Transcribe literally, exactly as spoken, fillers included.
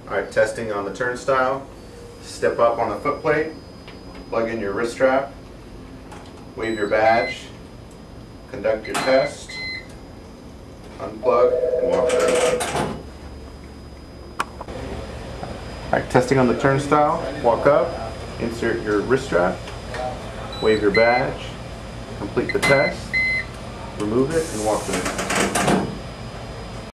Alright, testing on the turnstile. Step up on the foot plate, plug in your wrist strap, wave your badge, conduct your test, unplug, and walk through. Alright, testing on the turnstile. Walk up, insert your wrist strap, wave your badge, complete the test, remove it, and walk through.